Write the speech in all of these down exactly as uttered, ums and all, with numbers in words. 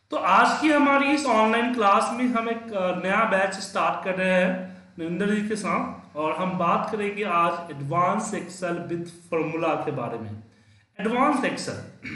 तो आज की हमारी इस ऑनलाइन क्लास में हम एक अ, नया बैच स्टार्ट कर रहे हैं नरेंद्र जी के साथ, और हम बात करेंगे आज एडवांस एक्सेल विद फॉर्मूला के बारे में। एडवांस एक्सेल,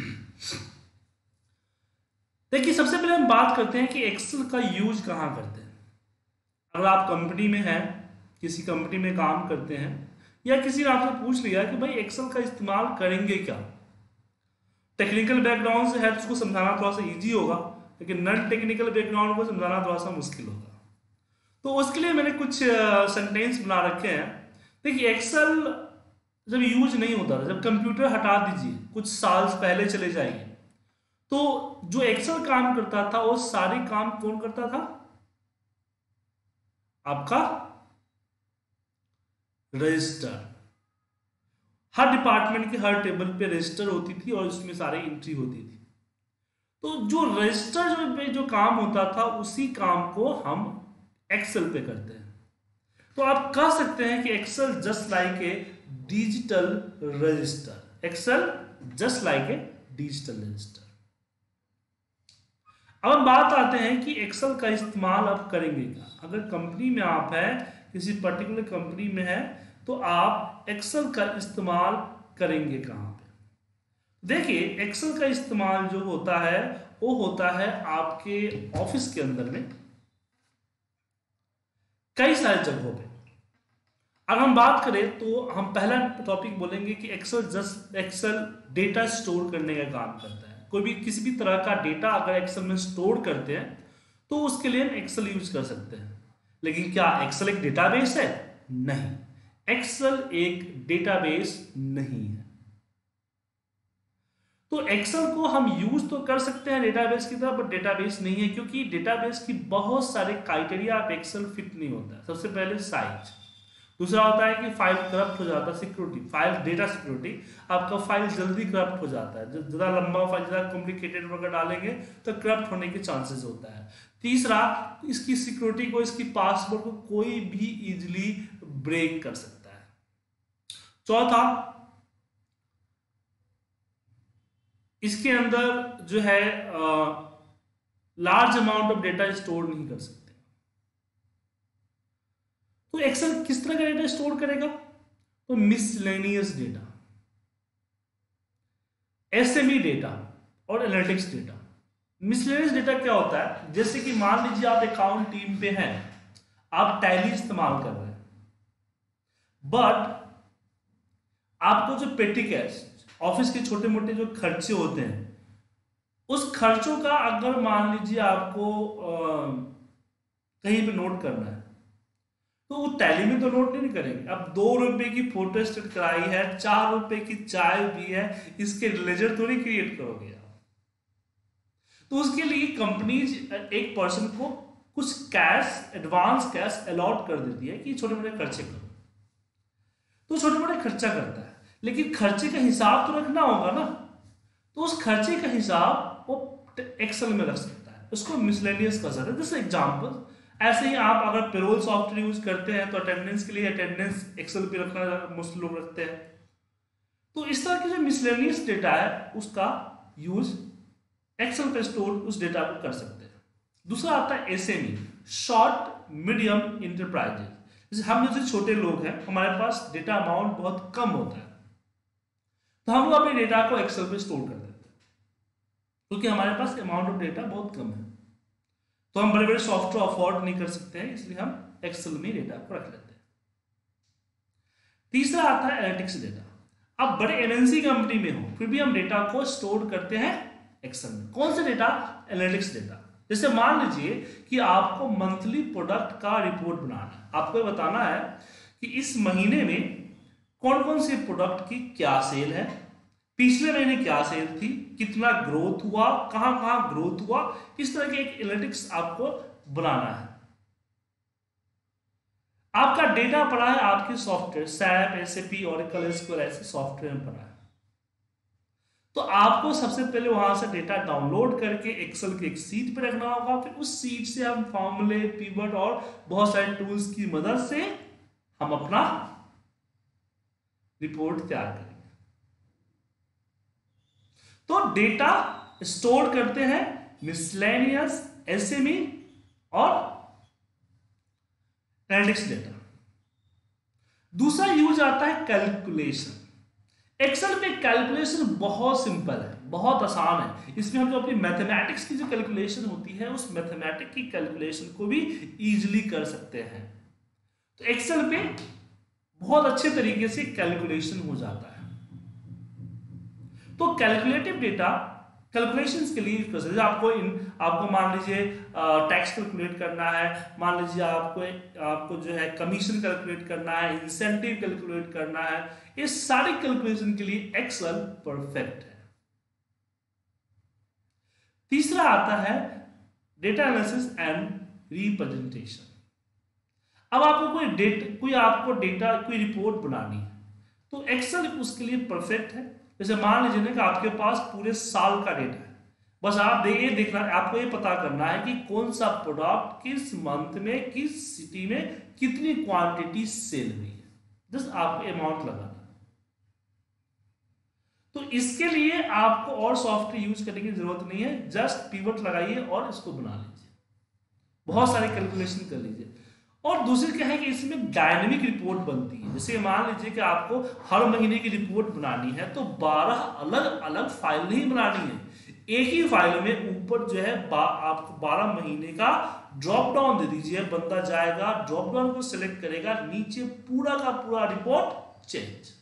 देखिए सबसे पहले हम बात करते हैं कि एक्सेल का यूज कहाँ करते हैं। अगर आप कंपनी में हैं, किसी कंपनी में काम करते हैं, या किसी ने आपसे पूछ लिया कि भाई एक्सेल का इस्तेमाल करेंगे क्या, टेक्निकल बैकग्राउंड से है तो उसको समझाना थोड़ा सा इजी होगा, लेकिन नॉन टेक्निकल बैकग्राउंड को समझाना थोड़ा सा मुश्किल होगा। तो उसके लिए मैंने कुछ सेंटेंस बना रखे हैं। देखिए एक्सेल जब यूज नहीं होता था, जब कंप्यूटर हटा दीजिए, कुछ साल पहले चले जाइए, तो जो एक्सेल काम करता था वो सारे काम कौन करता था? आपका रजिस्टर। हर डिपार्टमेंट के हर टेबल पे रजिस्टर होती थी और उसमें सारी एंट्री होती थी। तो जो रजिस्टर जो पे जो काम होता था उसी काम को हम एक्सेल पे करते हैं। तो आप कह सकते हैं कि Excel just like a digital register. Excel just like a digital register. अब हम बात आते हैं कि एक्सेल का इस्तेमाल आप करेंगे क्या। अगर कंपनी में आप हैं, किसी पर्टिकुलर कंपनी में है, तो आप एक्सेल का इस्तेमाल करेंगे कहाँ पे? देखिए एक्सेल का इस्तेमाल जो होता है वो होता है आपके ऑफिस के अंदर में कई सारे जगहों पे। अगर हम बात करें तो हम पहला टॉपिक बोलेंगे कि Excel just Excel data store करने का काम करता है। कोई भी किसी भी तरह का डेटा अगर एक्सेल में स्टोर करते हैं तो उसके लिए हम एक्सेल यूज कर सकते हैं। लेकिन क्या एक्सेल एक डेटाबेस है? नहीं, एक्सेल एक डेटाबेस नहीं है। तो एक्सेल को हम यूज तो कर सकते हैं डेटाबेस की तरह, बट डेटाबेस नहीं है, क्योंकि डेटाबेस की बहुत सारे क्राइटेरिया आप एक्सेल फिट नहीं होता है। सबसे पहले साइज, दूसरा होता है कि फाइल करप्ट हो जाता है, सिक्योरिटी, फाइल डेटा सिक्योरिटी, आपका फाइल जल्दी करप्ट हो जाता है, जब ज़्यादा लंबा फाइल, ज़्यादा कॉम्प्लिकेटेड वगैरह डालेंगे तो करप्ट होने के चांसेस होता है। तीसरा, इसकी सिक्योरिटी को, इसकी पासवर्ड को कोई भी इजिली ब्रेक कर सकता है। चौथा, इसके अंदर जो है large amount of data store नहीं कर सकते। तो एक्सेल किस तरह का डेटा स्टोर करेगा? तो मिसलेनियस डेटा, एसएमई डेटा और एनालिटिक्स डेटा। मिसलेनियस डेटा क्या होता है? जैसे कि मान लीजिए आप अकाउंट टीम पे हैं, आप टैली इस्तेमाल कर रहे हैं, बट आपको जो पेटी कैश, ऑफिस के छोटे मोटे जो खर्चे होते हैं, उस खर्चों का अगर मान लीजिए आपको आ, कहीं पे नोट करना है, तो वो टैली में तो नोट नहीं करेंगे। अब दो रुपए की फोटो स्टेट कराई है, चार रुपए की चाय भी है, इसके लेजर थोड़ी क्रिएट करोगे आप। तो उसके लिए कंपनीज एक पर्सन को कुछ कैश, एडवांस कैश अलॉट कर देती है कि छोटे मोटे खर्चे करो। तो छोटे मोटे खर्चा करता है, लेकिन खर्चे का हिसाब तो रखना होगा ना। तो उस खर्चे का हिसाब वो एक्सेल में रख सकता है, उसको मिसलेनियस कर सकता है। जैसे एग्जांपल, ऐसे ही आप अगर पेरोल सॉफ्टवेयर यूज करते हैं तो अटेंडेंस के लिए अटेंडेंस एक्सेल पे रखना मोस्ट लोग रखते हैं। तो इस तरह की जो मिसलेनियस डेटा है उसका यूज एक्सेल पे स्टोर उस डेटा को कर सकते हैं। दूसरा आता है एसएमई, शॉर्ट मीडियम इंटरप्राइजेज। जैसे हम जैसे छोटे लोग हैं, हमारे पास डेटा अमाउंट बहुत कम होता है, तो हम लोग अपने डेटा को एक्सेल पे स्टोर कर देते हैं, क्योंकि हमारे पास अमाउंट ऑफ डेटा बहुत कम है। तो हम बड़े बड़े सॉफ्टवेयर अफोर्ड नहीं कर सकते हैं, इसलिए हम एक्सेल में डेटा को रख लेते हैं। तीसरा आता है एनालिटिक्स डेटा। अब बड़े एमएनसी कंपनी में हो फिर भी हम डेटा को स्टोर करते हैं एक्सेल में। कौन सा डेटा? Analytics data. जैसे मान लीजिए कि आपको मंथली प्रोडक्ट का रिपोर्ट बनाना है, आपको बताना है कि इस महीने में कौन कौन से प्रोडक्ट की क्या सेल है, पिछले महीने क्या सेल थी, कितना ग्रोथ हुआ, कहां कहां ग्रोथ हुआ। इस तरह के एक एनालिटिक्स आपको बनाना है। आपका डेटा पड़ा है आपके software, SAP, SAP, Oracle, SQL ऐसे सॉफ्टवेयर में पड़ा है। तो आपको सबसे पहले वहां से डेटा डाउनलोड करके एक्सेल के एक सीट पे रखना होगा। फिर उस सीट से हम फॉर्मूले, पिवट और बहुत सारे टूल्स की मदद से हम अपना रिपोर्ट तैयार करेंगे। तो डेटा स्टोर करते हैं मिसलेनियस, एसएमई और एनालिटिक्स डेटा। दूसरा यूज आता है कैलकुलेशन। एक्सेल में कैलकुलेशन बहुत सिंपल है, बहुत आसान है। इसमें हम जो अपनी मैथमेटिक्स की जो कैलकुलेशन होती है उस मैथमेटिक्स की कैलकुलेशन को भी इजीली कर सकते हैं। तो एक्सेल पे बहुत अच्छे तरीके से कैलकुलेशन हो जाता है। तो कैलकुलेटिव डेटा कैलकुलेशंस के लिए यूज कर सकते हैं। आपको इन आपको मान लीजिए टैक्स कैलकुलेट करना है, मान लीजिए आपको आपको जो है कमीशन कैलकुलेट करना है, इंसेंटिव कैलकुलेट करना है, ये सारी कैलकुलेशन के लिए एक्सेल परफेक्ट है। तीसरा आता है डेटा एनालिसिस एंड रिप्रेजेंटेशन। अब आपको कोई डेटा कोई आपको डेटा कोई रिपोर्ट बनानी है तो एक्सेल उसके लिए परफेक्ट है। जैसे मान लीजिए ना कि आपके पास पूरे साल का डेटा है, बस आप ये देखना आपको ये पता करना है कि कौन सा प्रोडक्ट किस मंथ में किस सिटी में कितनी क्वांटिटी सेल हुई है, जस्ट आपको अमाउंट लगाना। तो इसके लिए आपको और सॉफ्टवेयर यूज करने की जरूरत नहीं है, जस्ट पिवट लगाइए और इसको बना लीजिए, बहुत सारे कैलकुलेशन कर लीजिए। और दूसरी क्या है कि इसमें डायनेमिक रिपोर्ट बनती है। जैसे मान लीजिए कि आपको हर महीने की रिपोर्ट बनानी है तो बारह अलग अलग फाइल नहीं बनानी है, एक ही फाइल में ऊपर जो है बा, आपको बारह महीने का ड्रॉप डाउन दे दीजिए, बंदा जाएगा ड्रॉप डाउन को सिलेक्ट करेगा, नीचे पूरा का पूरा रिपोर्ट चेंज।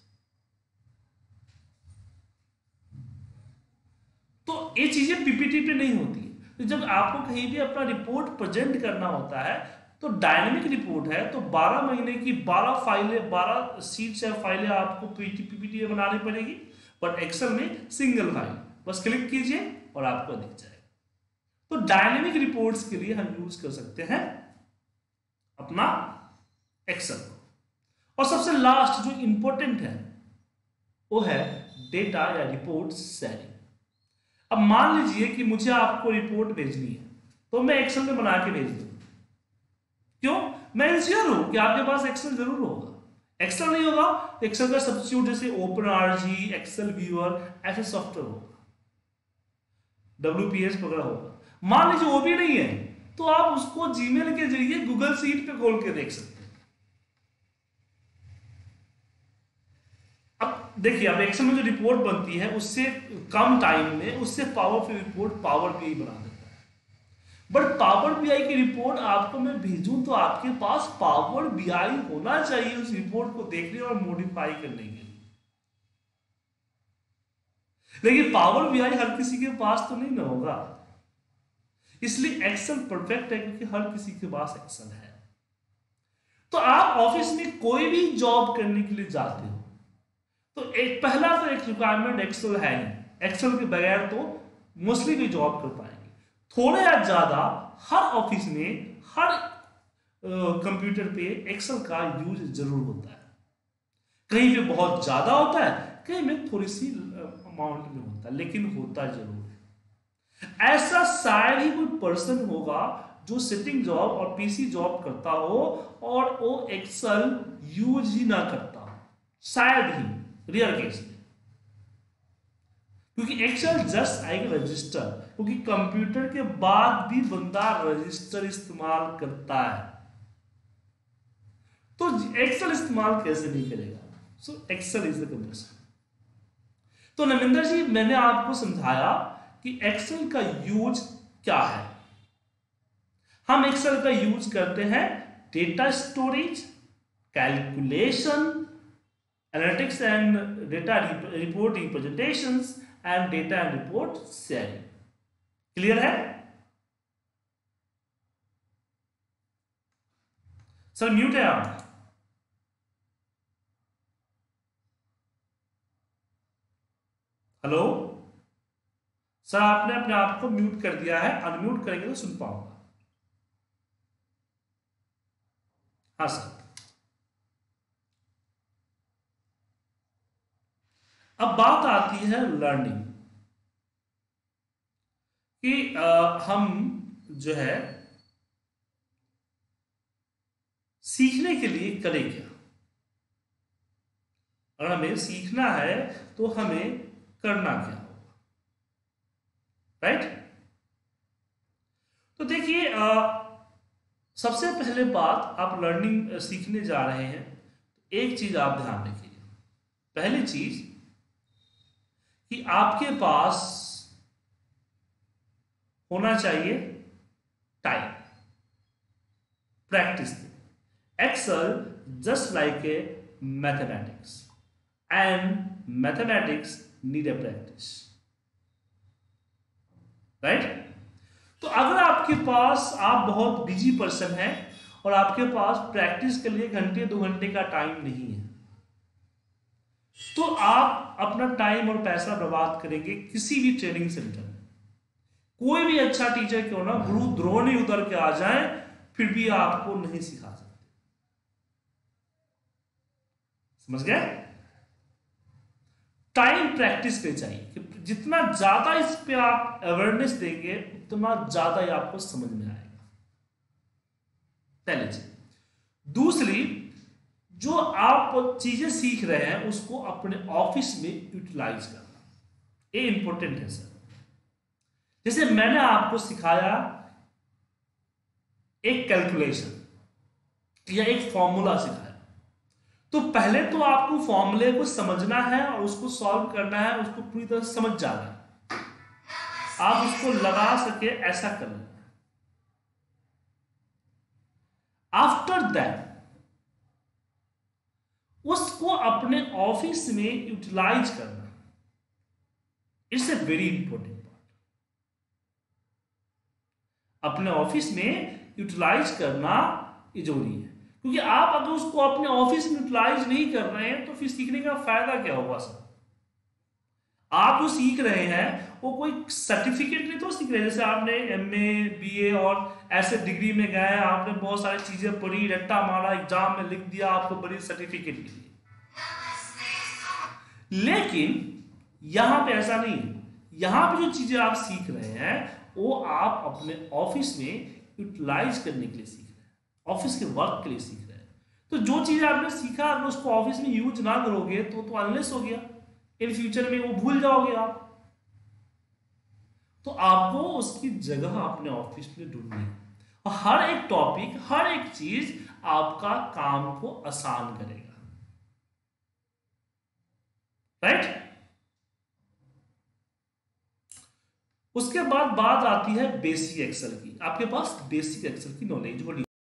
तो ये चीजें पीपीटी पे नहीं होती है। तो जब आपको कहीं भी अपना रिपोर्ट प्रेजेंट करना होता है तो डायनेमिक रिपोर्ट है तो बारह महीने की बारह फाइलें बारह सीट्स या फाइलें आपको पीपीटी में बनानी पड़ेगी, बट एक्सेल में सिंगल फाइल, बस क्लिक कीजिए और आपको दिख जाएगा। तो डायनेमिक रिपोर्ट्स के लिए हम यूज कर सकते हैं अपना एक्सेल को। और सबसे लास्ट जो इंपॉर्टेंट है वो है डेटा या रिपोर्ट शेयरिंग। अब मान लीजिए कि मुझे आपको रिपोर्ट भेजनी है तो मैं एक्सेल में बना के भेज दूं, क्यों? मैं इंश्योर हूं कि आपके पास एक्सेल जरूर होगा। एक्सेल नहीं होगा तो एक्सेल का सब्स्टिट्यूट जैसे ओपन आरजी, एक्सेल व्यूअर, ऐसे सॉफ्टवेयर होगा, डब्ल्यूपीएस वगैरह होगा। मान लीजिए वो भी नहीं है तो आप उसको जीमेल के जरिए गूगल शीट पे खोल के देख सकते हैं। अब देखिए, अब एक्सेल में जो रिपोर्ट बनती है उससे कम टाइम में उससे पावरफुल रिपोर्ट पावर बीआई बना देता है। बट पावर बीआई की रिपोर्ट आपको मैं भेजूं तो आपके पास पावर बीआई होना चाहिए उस रिपोर्ट को देखने और मॉडिफाई करने के लिए। लेकिन पावर बीआई हर किसी के पास तो नहीं ना होगा, इसलिए एक्सेल परफेक्ट है क्योंकि हर किसी के पास एक्सेल है। तो आप ऑफिस में कोई भी जॉब करने के लिए जाते हो तो एक पहला तो एक रिक्वायरमेंट एक्सेल है ही, एक्सेल के बगैर तो मोस्टली भी जॉब कर पाएंगे। थोड़ा या ज्यादा हर ऑफिस में हर कंप्यूटर पे एक्सेल का यूज जरूर होता है, कहीं पे बहुत ज्यादा होता है, कहीं में थोड़ी सी अमाउंट में होता है, लेकिन होता जरूर है। ऐसा शायद ही कोई पर्सन होगा जो सिटिंग जॉब और पीसी जॉब करता हो और वो एक्सेल यूज ही ना करता हो, शायद ही रेयर केस में, क्योंकि एक्सेल जस्ट आएगा रजिस्टर, क्योंकि कंप्यूटर के बाद भी बंदा रजिस्टर इस्तेमाल करता है, तो एक्सेल इस्तेमाल कैसे नहीं करेगा? So Excel is the computer. तो नमिंदर जी, मैंने आपको समझाया कि एक्सेल का यूज क्या है। हम एक्सेल का यूज करते हैं data storage, calculation, analytics and data report representations and data and report sharing. Clear है सर? म्यूट है आप? हेलो सर, आपने अपने आप को म्यूट कर दिया है, अनम्यूट करेंगे तो सुन पाऊंगा। हाँ सर। अब बात आती है लर्निंग कि आ, हम जो है सीखने के लिए करें क्या। अगर हमें सीखना है तो हमें करना क्या होगा, राइट? सबसे पहले बात, आप लर्निंग सीखने जा रहे हैं, एक चीज आप ध्यान रखिए। पहली चीज कि आपके पास होना चाहिए time, practice. Excel just like a mathematics, and mathematics need a practice, right. तो अगर आपके पास, आप बहुत बिजी पर्सन हैं और आपके पास प्रैक्टिस के लिए घंटे दो घंटे का टाइम नहीं है, तो आप अपना टाइम और पैसा बर्बाद करेंगे किसी भी ट्रेनिंग सेंटर में। कोई भी अच्छा टीचर क्यों ना, गुरु द्रोण ही उतर के आ जाए, फिर भी आपको नहीं सिखा सकते। समझ गए? टाइम प्रैक्टिस पे चाहिए कि जितना ज्यादा इस पे आप अवेयरनेस देंगे उतना ज्यादा ही आपको समझ में आएगा। पहले चीज। दूसरी, जो आप चीजें सीख रहे हैं उसको अपने ऑफिस में यूटिलाइज करना, ये इंपॉर्टेंट है सर। जैसे मैंने आपको सिखाया एक कैलकुलेशन या एक फॉर्मूला सिखाया, तो पहले तो आपको फॉर्मूले को समझना है और उसको सॉल्व करना है, उसको पूरी तरह समझ जाना है, आप उसको लगा सके ऐसा करना। आफ्टर दैट उसको अपने ऑफिस में यूटिलाइज करना, it's a very important part. अपने ऑफिस में यूटिलाइज करना ये जरूरी है, क्योंकि आप अगर उसको अपने ऑफिस में यूटिलाइज नहीं कर रहे हैं तो फिर सीखने का फायदा क्या होगा सर? आप जो सीख रहे हैं वो कोई सर्टिफिकेट नहीं तो सीख रहे हैं। जैसे आपने एमए, बीए और ऐसे डिग्री में गए, आपने बहुत सारी चीजें पढ़ी, रट्टा मारा, एग्जाम में लिख दिया, आपको बड़ी सर्टिफिकेट मिली। लेकिन यहां पे ऐसा नहीं है। यहां पे जो चीजें आप सीख रहे हैं वो आप अपने ऑफिस में यूटिलाइज करने के लिए सीख रहे हैं, ऑफिस के वर्क के लिए सीख रहे हैं। तो जो चीजें आपने सीखा अगर उसको ऑफिस में यूज ना करोगे तो तो अनलेस हो गया, इन फ्यूचर में वो भूल जाओगे आप। तो आपको उसकी जगह अपने ऑफिस में ढूंढनी है, और हर एक टॉपिक, हर एक चीज आपका काम को आसान करेगा, राइट। उसके बाद बात आती है बेसिक एक्सेल की। आपके पास बेसिक एक्सेल की नॉलेज होनी